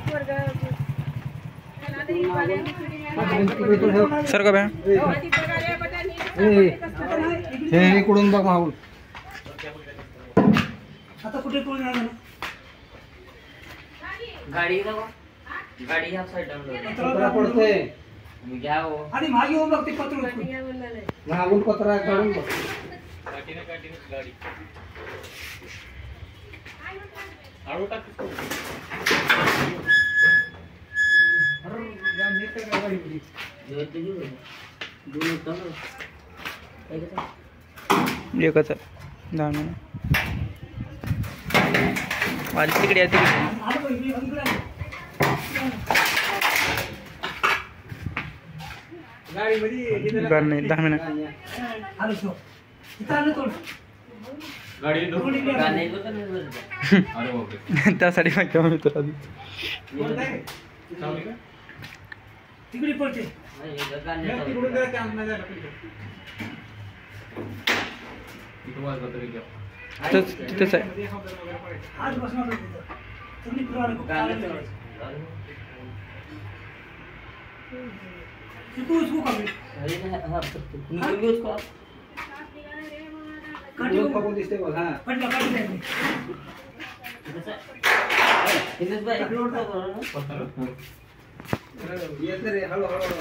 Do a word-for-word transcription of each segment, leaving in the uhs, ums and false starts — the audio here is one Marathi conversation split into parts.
सर का बॅ हे इकडून बघ मागून आता कुठे कोण जाणार गाडी ना गाडी ह्या साइड पत्रा पडतोय मी घ्या हो आणि मागे येऊन बघ ते पत्र मागून पत्रा काढून बघ काठीने काठीने गाडी आळू टाक अरे या नेट का गाडी होती जो ते घेऊ दोन तर एकच आहे दहा मिनिट वाली तिकडे आहे तिकडे आलो बघ मी अंगला गाडी मध्ये गाडी नाही दहा मिनिट आलो तो इथं आलो तो गाडी धरून गाणे बघ ना अरे बापरे त्यासाठी माहिती आम्ही तुला तिकडे पडते नाही गाणे तिकडून जरा चान्स नाही झाला इथं वाजला तरी घ्या तिथंच तिथंच आहे आज बसणार तिथं तुम्ही फिरवायला तू उसको का अरे ना हां निकल गयो उसको काटी पकडून दिसते बघ हा पडला काटी नाही इनस बाय अपलोड करो ना पत्ता येत रे हळू हळू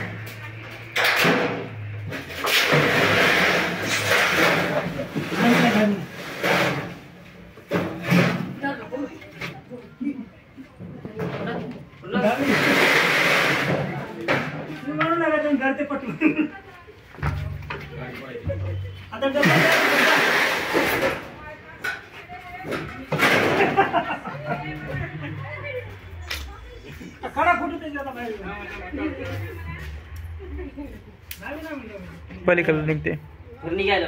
घरते पटलं आता डबा खडा फोटो त्याच्यात बाहेर पलीकडे निघते फिर निघालो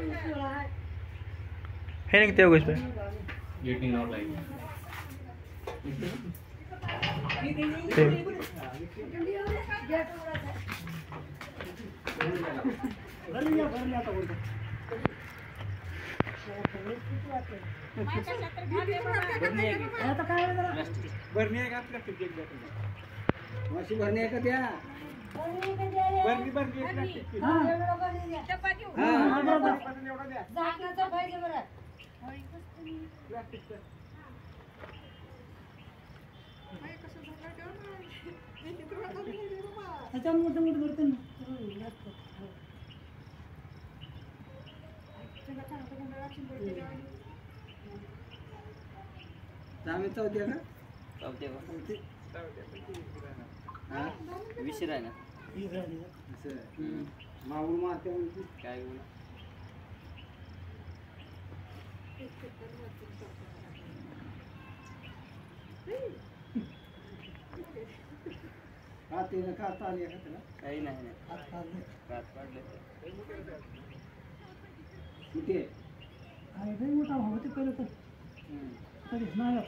हे निघते उगच पे गेटिंग आउट लाईन भरणी आहे का प्लास्टिक एक द्या माशी भरणी आहे का त्या भरणी भरणी आहे प्लास्टिक हां हां झाकणाचं पाहिजे बरं प्लास्टिक त्याच्या मोठं मोठं करते ना आम्ही चौथ्या का चालते बघ हा विषय आहे ना असं माऊल मारते म्हणते काय बोल का ते ना का आली का त्याला काही नाही ना हात काढले रात काढले किती आणि लई मोठा होते पहिलं तर कधीच नाही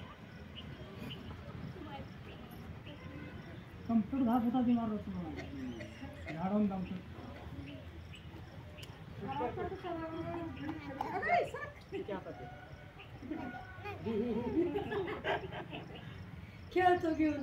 कम्प्लीट घास होता ती मारत तुम्हाला झाडून दामतो खेळतो घेऊन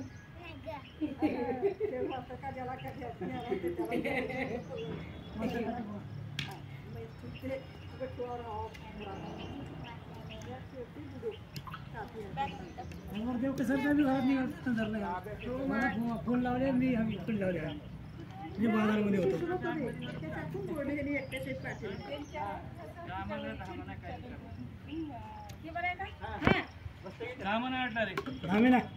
देव कसं काय मी घरात निघाल धरलं मला फोन लावले मी इकडे लावले मी बाजारमध्ये होतो धामी ना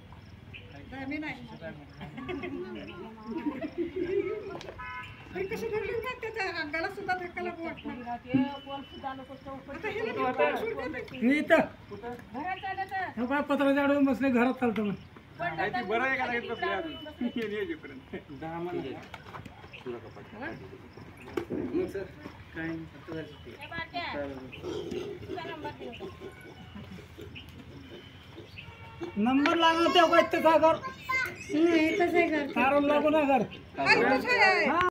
मी इथं पत्र जाडून बसले घरात चालतो मग बरं आहे का नाही बसले दहा महिने मग सर काय नंबर लागला तेव्हा काय ते काय कर कसं आहे कारण लागू ना कर